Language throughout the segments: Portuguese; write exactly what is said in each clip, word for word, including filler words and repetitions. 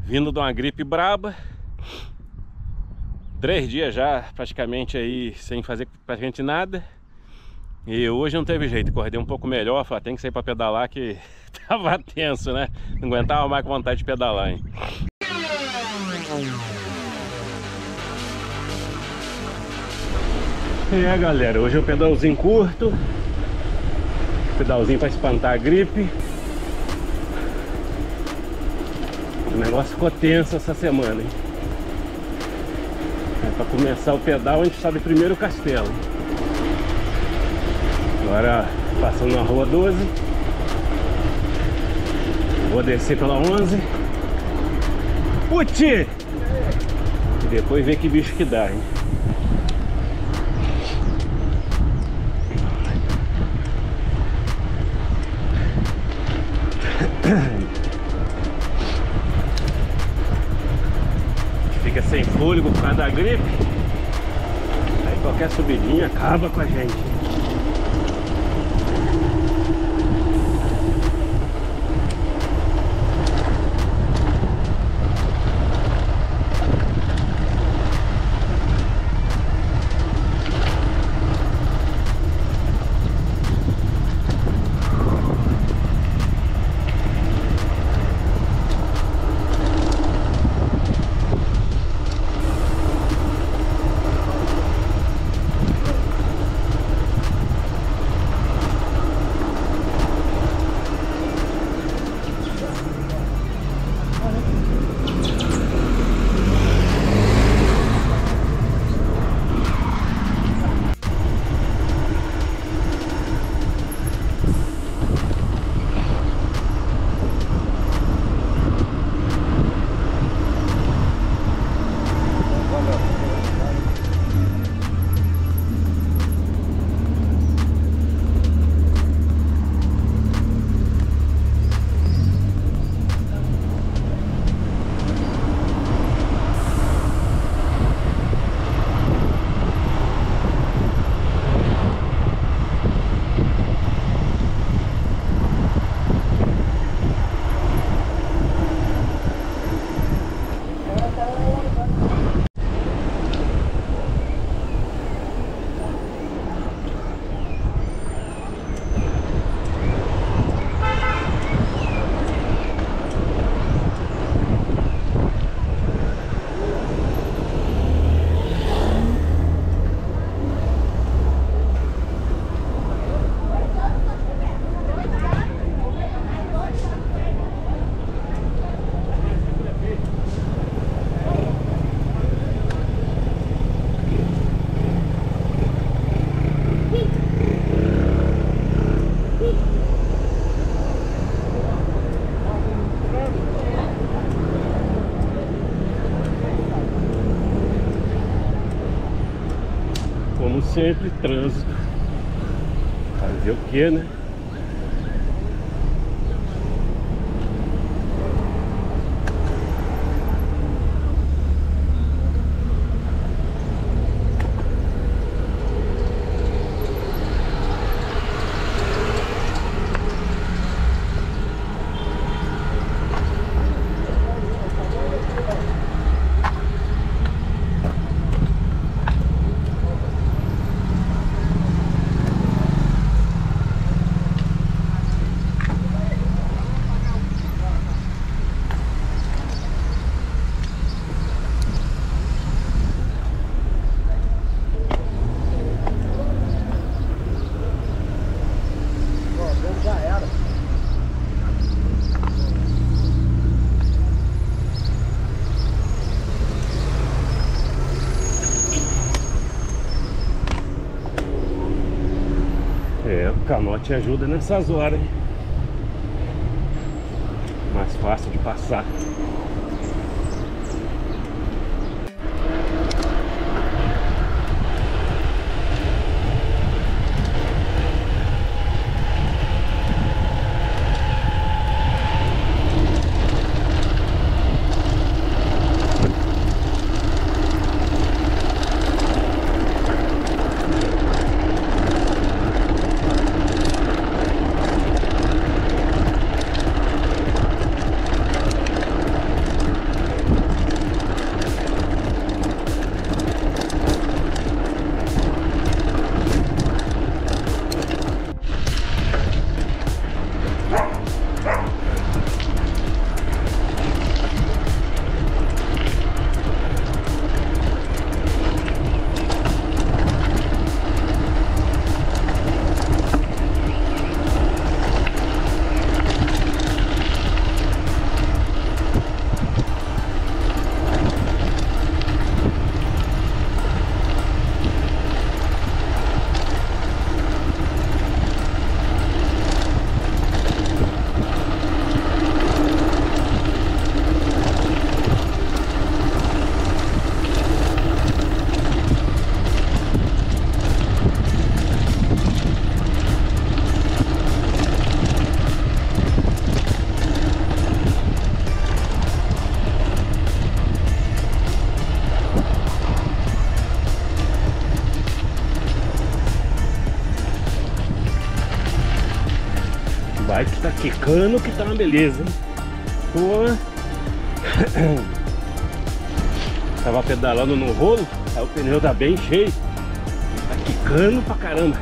Vindo de uma gripe braba. Três dias já praticamente aí sem fazer praticamente nada. E hoje não teve jeito, acordei um pouco melhor. Falei, tem que sair pra pedalar que tava tenso, né? Não aguentava mais com vontade de pedalar, hein? É, galera, hoje é um pedalzinho curto. Pedalzinho pra espantar a gripe. O negócio ficou tenso essa semana, hein? É, pra começar o pedal a gente sobe primeiro o castelo. Agora passando na rua doze. Vou descer pela onze. Putz! E depois ver que bicho que dá, hein? Fica sem fôlego por causa da gripe. Aí qualquer subidinha acaba com a gente. Como sempre, trânsito. Fazer o que, né? É, o canote ajuda nessas horas, hein? Mais fácil de passar. bike tá quicando que tá uma beleza, hein? Pô. Tava pedalando no rolo, aí o pneu tá bem cheio. Tá quicando pra caramba.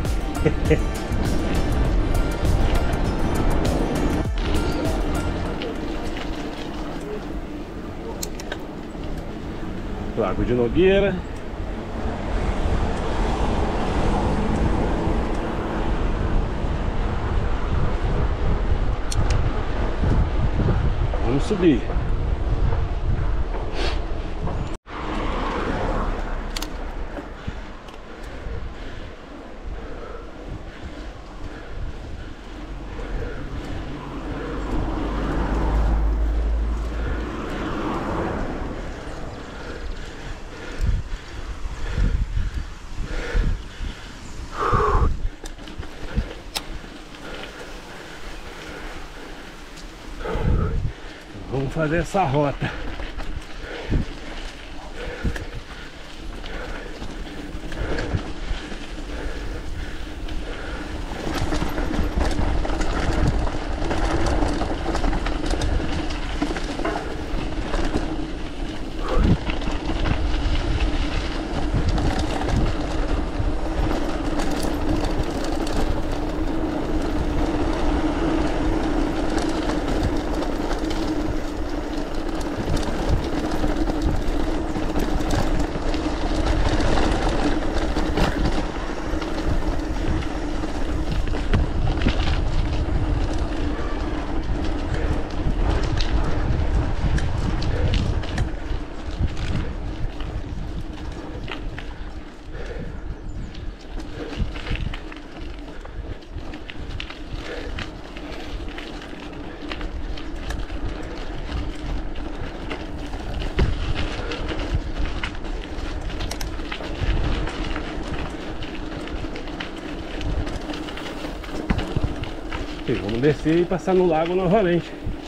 Lago de Nogueira. Vamos subir. Vamos fazer essa rota. E vamos descer e passar no lago novamente.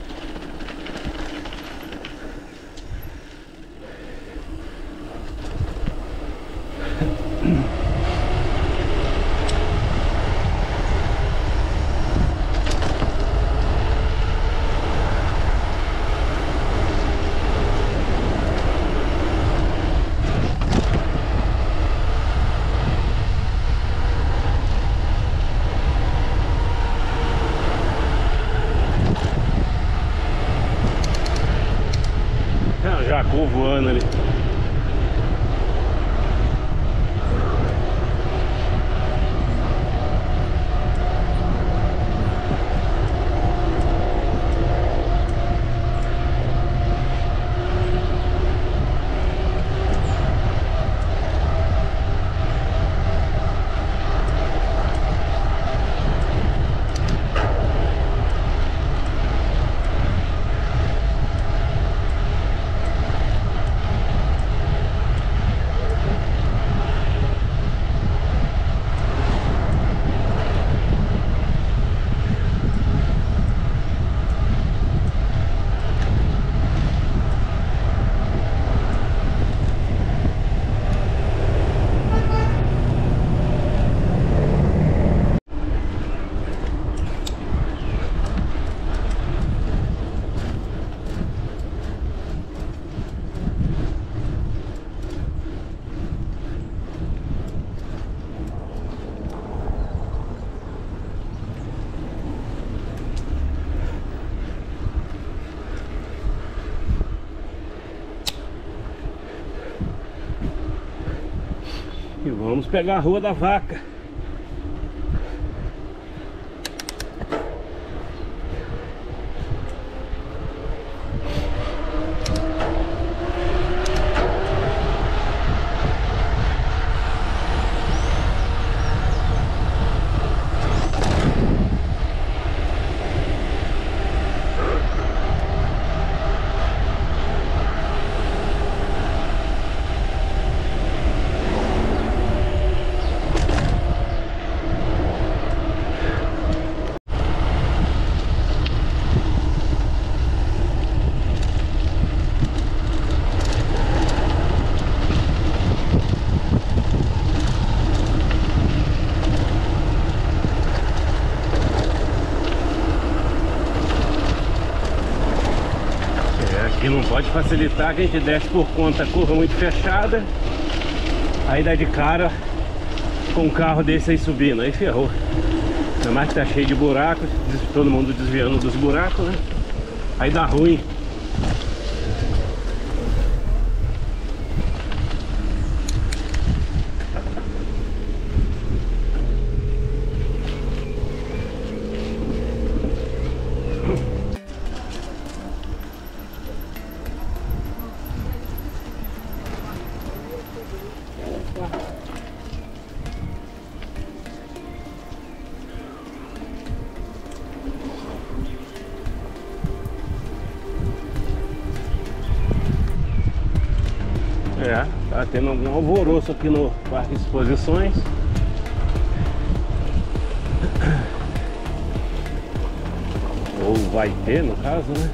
Jacu voando ali. E vamos pegar a Rua da Vaca. E não pode facilitar que a gente desce por conta, a curva muito fechada. Aí dá de cara com um carro desse aí subindo, aí ferrou. Ainda mais que tá cheio de buracos, todo mundo desviando dos buracos, né? Aí dá ruim. É, tá tendo algum alvoroço aqui no Parque de Exposições. Ou vai ter, no caso, né?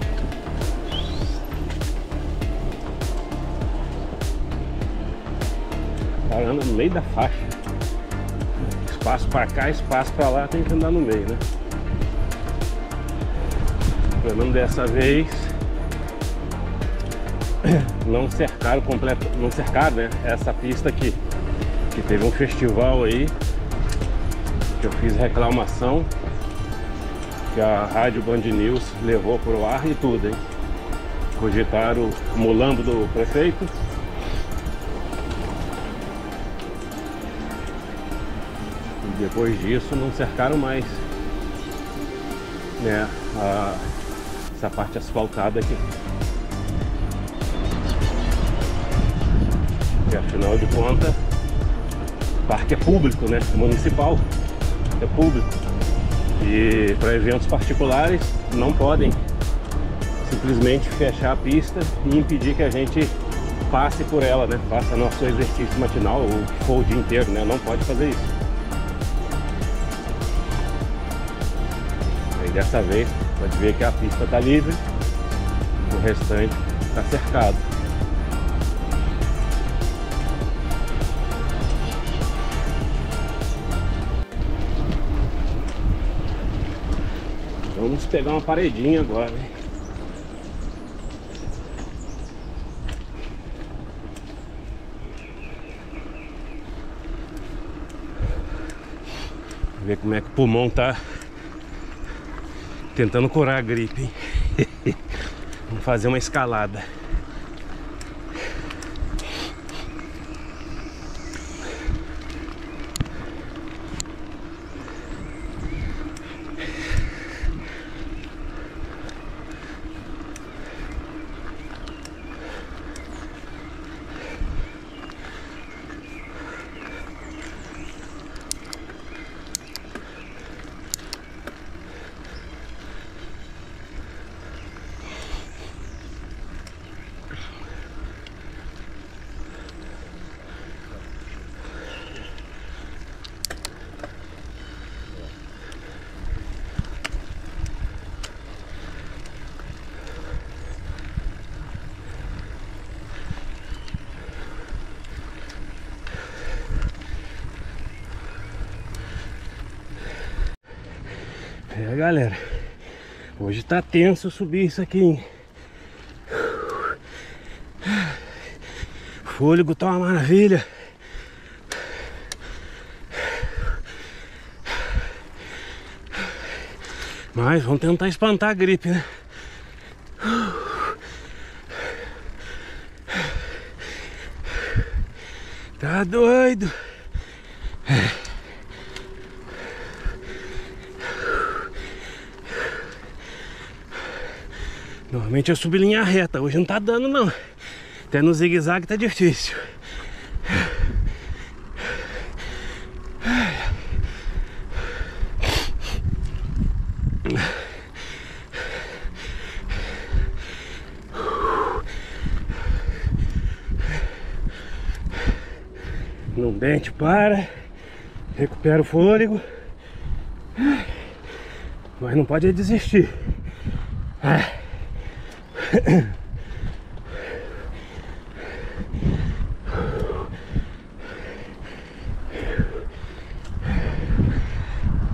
Parando no meio da faixa. Espaço pra cá, espaço pra lá, tem que andar no meio, né? Pelo menos dessa vez não cercaram completo, não cercaram, né, essa pista aqui, que teve um festival aí que eu fiz reclamação, que a Rádio Band News levou pro ar e tudo, hein? Cogitaram o mulambo do prefeito. E depois disso não cercaram mais, né, a, essa parte asfaltada aqui. E, afinal de contas, o parque é público, né? Municipal, é público. E para eventos particulares não podem simplesmente fechar a pista e impedir que a gente passe por ela, né? Faça nosso exercício matinal ou que for o dia inteiro, né? Não pode fazer isso. E dessa vez pode ver que a pista está livre, o restante está cercado. Vamos pegar uma paredinha agora, né? Ver como é que o pulmão tá tentando curar a gripe, hein? Vamos fazer uma escalada. É, galera, hoje tá tenso subir isso aqui, hein? Fôlego tá uma maravilha. Mas vamos tentar espantar a gripe, né? Tá doido? Normalmente eu subo em linha reta, hoje não tá dando não. Até no zigue-zague tá difícil. Não dente, para. Recupera o fôlego. Mas não pode desistir.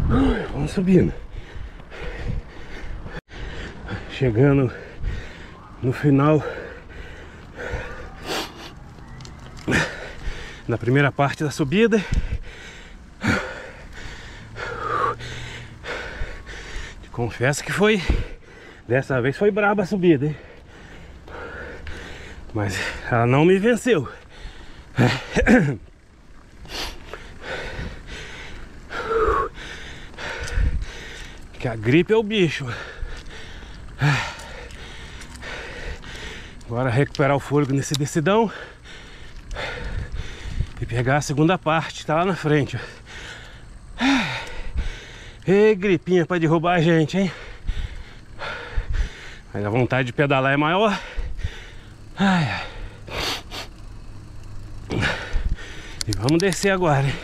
Vamos subindo. Chegando no final, na primeira parte da subida. Confesso que foi, dessa vez foi braba a subida, hein? Mas ela não me venceu. Que a gripe é o bicho. Agora recuperar o fôlego nesse descidão e pegar a segunda parte, tá lá na frente. Ei, gripinha pra derrubar a gente, hein? Mas a vontade de pedalar é maior. Ai, ai. E vamos descer agora, hein?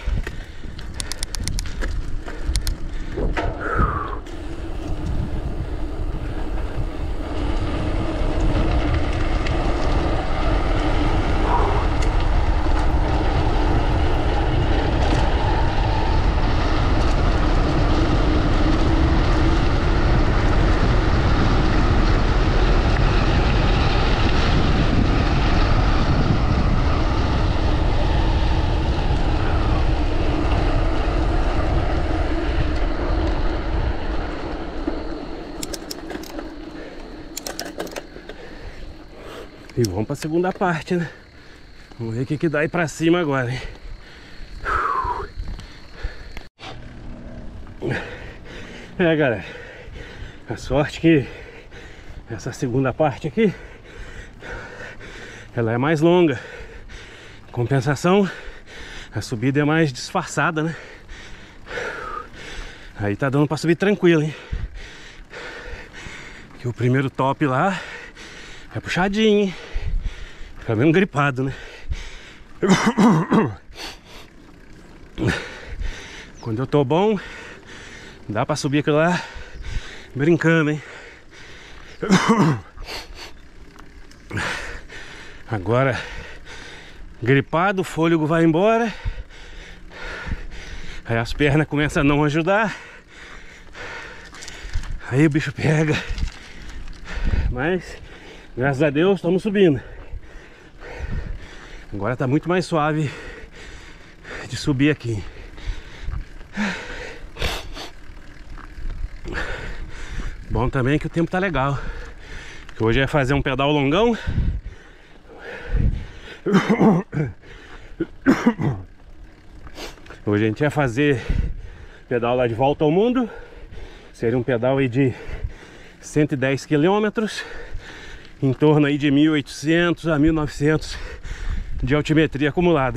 E vamos para a segunda parte, né? Vamos ver o que que dá aí pra cima agora, hein? É, galera, a sorte que essa segunda parte aqui, ela é mais longa. Em compensação, a subida é mais disfarçada, né? Aí tá dando pra subir tranquilo, hein? Que o primeiro top lá é puxadinho, hein? Fica meio gripado, né? Quando eu tô bom, dá pra subir aquilo lá brincando, hein? Agora, gripado, o fôlego vai embora. Aí as pernas começam a não ajudar. Aí o bicho pega. Mas, graças a Deus, estamos subindo. Agora tá muito mais suave de subir aqui. Bom também que o tempo tá legal. Que hoje é fazer um pedal longão. Hoje a gente ia fazer pedal lá de volta ao mundo. Seria um pedal aí de cento e dez quilômetros, em torno aí de mil e oitocentos a mil e novecentos de altimetria acumulada.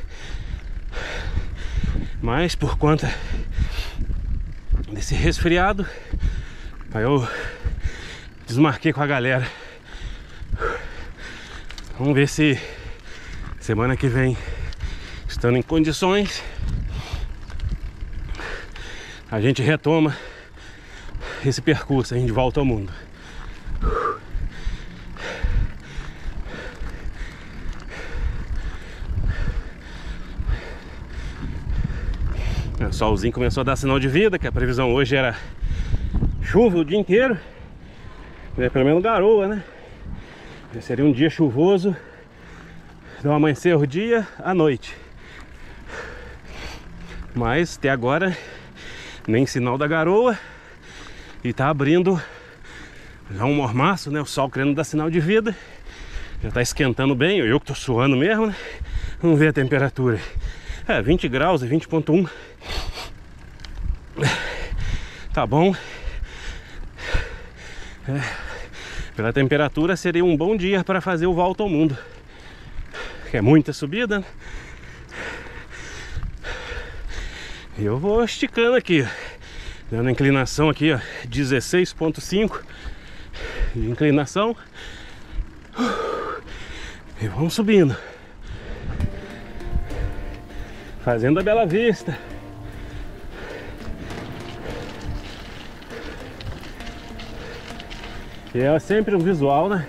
Mas por conta desse resfriado, aí eu desmarquei com a galera. Vamos ver se semana que vem, estando em condições, a gente retoma esse percurso aí de volta ao mundo. O solzinho começou a dar sinal de vida, que a previsão hoje era chuva o dia inteiro, é, pelo menos garoa, né? Seria um dia chuvoso do amanhecer o dia à noite. Mas até agora nem sinal da garoa. E tá abrindo já um mormaço, né? O sol querendo dar sinal de vida. Já tá esquentando bem, eu que tô suando mesmo, né? Vamos ver a temperatura. É, vinte graus e vinte ponto um. Tá bom. É, pela temperatura seria um bom dia para fazer o volta ao mundo. Que é muita subida, né? Eu vou esticando aqui, dando inclinação aqui, ó, dezesseis ponto cinco de inclinação. E vamos subindo, fazendo a Bela Vista. E é sempre um visual, né?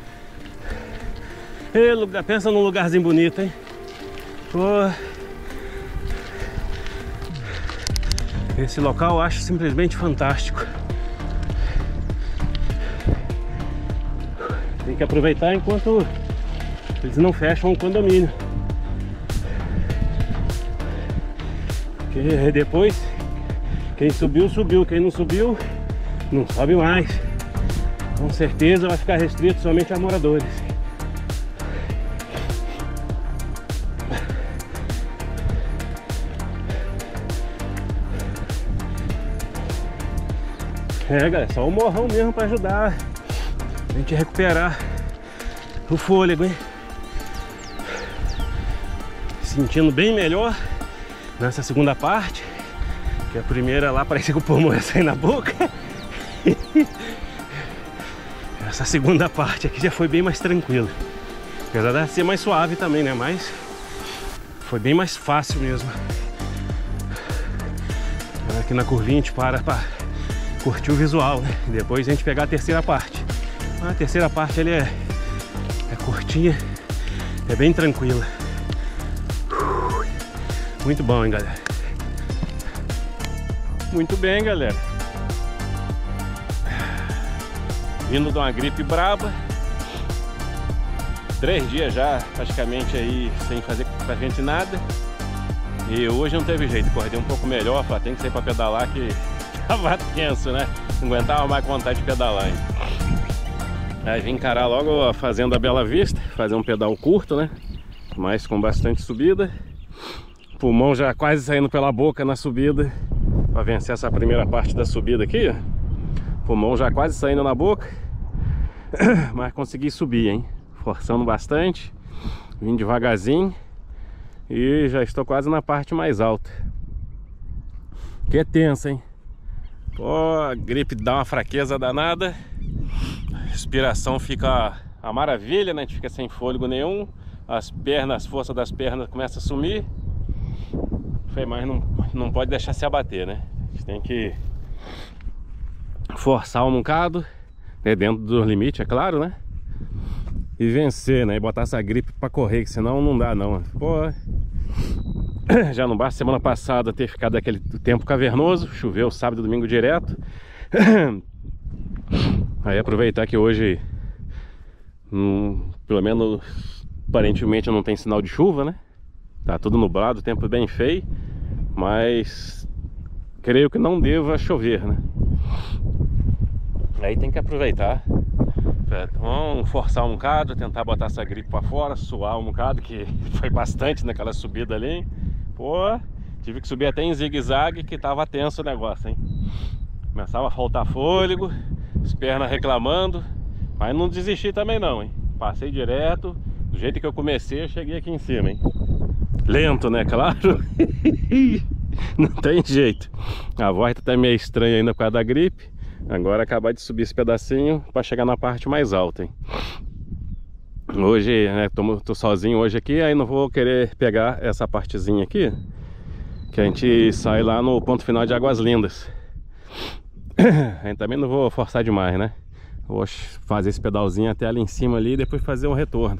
E lugar, pensa num lugarzinho bonito, hein? Pô. Esse local eu acho simplesmente fantástico. Tem que aproveitar enquanto eles não fecham o condomínio. Porque depois, quem subiu, subiu. Quem não subiu, não sobe mais. Com certeza vai ficar restrito somente a moradores. É, galera, só o morrão mesmo para ajudar a gente recuperar o fôlego, hein? Sentindo bem melhor nessa segunda parte, que a primeira lá parecia que o pulmão ia sair na boca. Essa segunda parte aqui já foi bem mais tranquila, apesar de ser mais suave também, né? Mas foi bem mais fácil mesmo. Aqui na curvinha a gente para para curtir o visual, né? Depois a gente pegar a terceira parte. A terceira parte ali é, é curtinha, é bem tranquila. Muito bom, hein, galera? Muito bem, galera. Vindo de uma gripe braba. Três dias já, praticamente aí, sem fazer praticamente nada. E hoje não teve jeito, acordei um pouco melhor, falei, tem que sair pra pedalar que tava tenso, né? Não aguentava mais com vontade de pedalar, hein? Aí vim encarar logo a Fazenda Bela Vista, fazer um pedal curto, né? Mas com bastante subida. Pulmão já quase saindo pela boca na subida, para vencer essa primeira parte da subida aqui, ó. Pulmão já quase saindo na boca, mas consegui subir, hein? Forçando bastante, vim devagarzinho e já estou quase na parte mais alta. Que é tenso, hein? Pô, a gripe dá uma fraqueza danada, a respiração fica a maravilha, né? A gente fica sem fôlego nenhum, as pernas, a força das pernas começa a sumir. Mas não, não pode deixar se abater, né? A gente tem que forçar um bocado, né? Dentro do limite, é claro, né? E vencer, né? E botar essa gripe pra correr, que senão não dá não. Pô, já não basta semana passada ter ficado aquele tempo cavernoso, choveu sábado e domingo direto. Aí aproveitar que hoje, hum, pelo menos aparentemente não tem sinal de chuva, né? Tá tudo nublado, o tempo bem feio, mas creio que não deva chover, né? Aí tem que aproveitar. Vamos forçar um bocado, tentar botar essa gripe pra fora, suar um bocado, que foi bastante naquela subida ali. Pô, tive que subir até em zigue-zague, que tava tenso o negócio, hein? Começava a faltar fôlego, as pernas reclamando, mas não desisti também não, hein? Passei direto, do jeito que eu comecei, eu cheguei aqui em cima, hein? Lento, né? Claro. Não tem jeito. A voz tá meio estranha ainda por causa da gripe. Agora acabar de subir esse pedacinho para chegar na parte mais alta, hein? Hoje, né, tô, tô sozinho hoje aqui, aí não vou querer pegar essa partezinha aqui, que a gente sai lá no ponto final de Águas Lindas. Aí também não vou forçar demais, né? Vou fazer esse pedalzinho até ali em cima ali e depois fazer um retorno.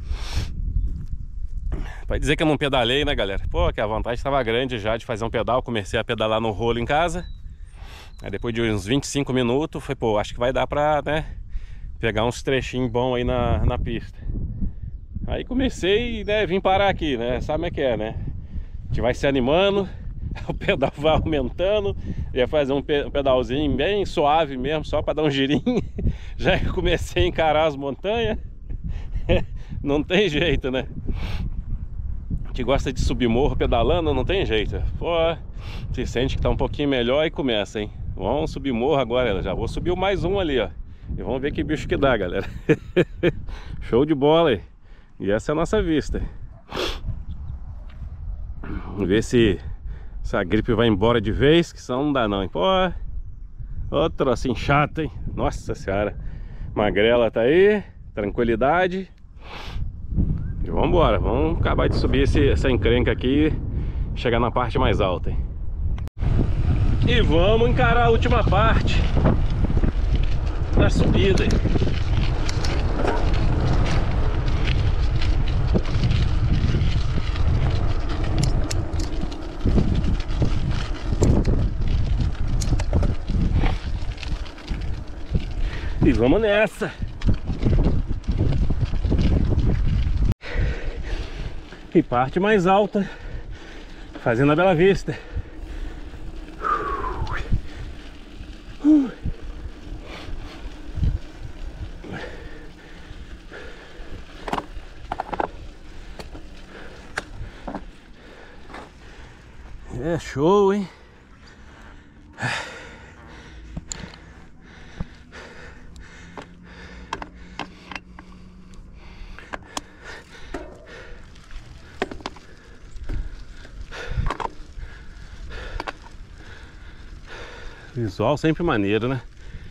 Vai dizer que eu não pedalei, né, galera? Pô, que a vontade estava grande já de fazer um pedal. Comecei a pedalar no rolo em casa. Aí depois de uns vinte e cinco minutos, foi, pô, acho que vai dar pra, né, pegar uns trechinhos bons aí na, na pista. Aí comecei, né, vim parar aqui, né? Sabe como é que é, né? A gente vai se animando, o pedal vai aumentando. Ia fazer um pedalzinho bem suave mesmo, só para dar um girinho. Já comecei a encarar as montanhas. Não tem jeito, né? Que gosta de subir morro pedalando, não tem jeito. Pô, se sente que tá um pouquinho melhor e começa, hein? Vamos subir morro agora, já vou subir mais um ali, ó. E vamos ver que bicho que dá, galera. Show de bola, hein? E essa é a nossa vista. Vamos ver se essa gripe vai embora de vez, que senão não dá não, hein? Pô, outro assim chato, hein? Nossa senhora. Magrela tá aí, tranquilidade. E vamos embora, vamos acabar de subir esse, essa encrenca aqui e chegar na parte mais alta, hein? E vamos encarar a última parte da subida, hein? E vamos nessa. e parte mais alta, fazendo a Bela Vista. É show, hein? Visual sempre maneiro, né?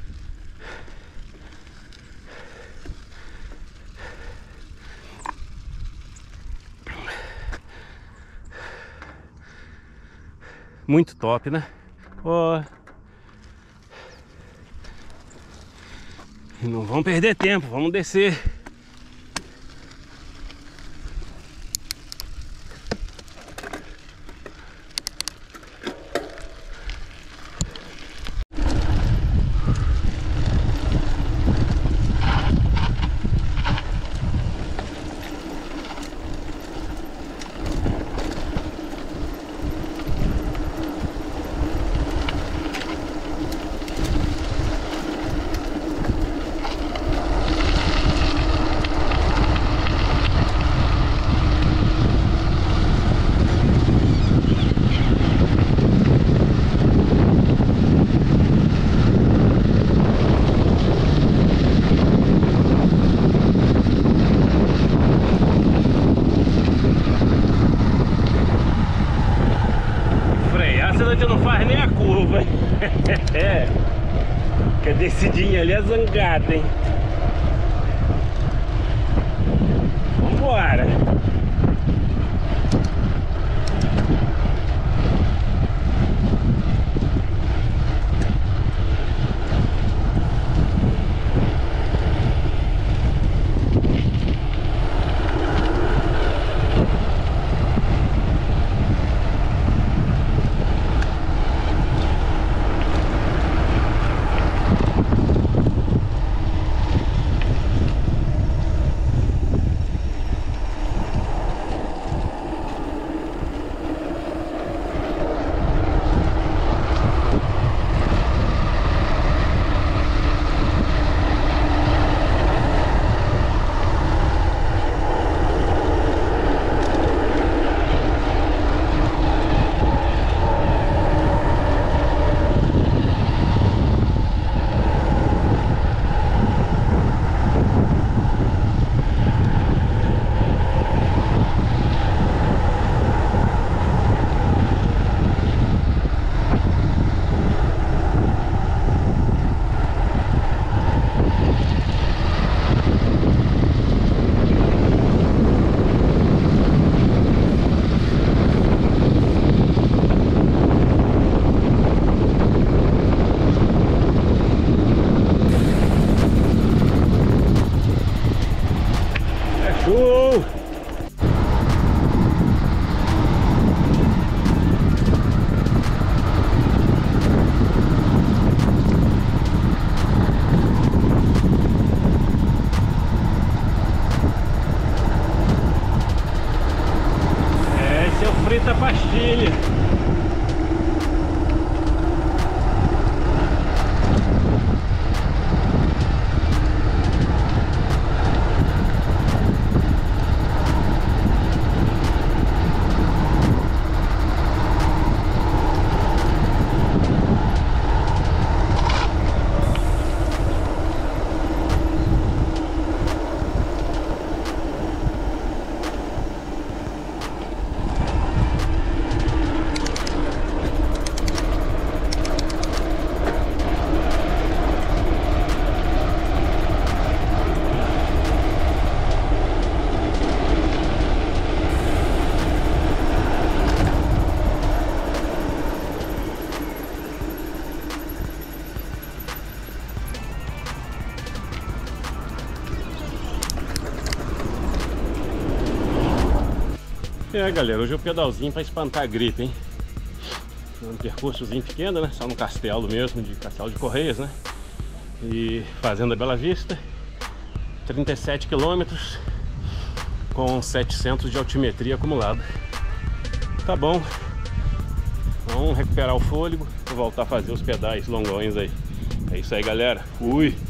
Muito top, né? Ó. E não vamos perder tempo, vamos descer. É, que a descidinha ali é zangada, hein? Vambora! Frita pastilha. É, galera, hoje é o pedalzinho para espantar a gripe, hein? Um percursozinho pequeno, né? Só no castelo mesmo, de Castelo de Correias, né? E fazendo a Bela Vista, trinta e sete quilômetros. com setecentos de altimetria acumulada. Tá bom, vamos recuperar o fôlego e voltar a fazer os pedais longões aí. É isso aí, galera. Fui!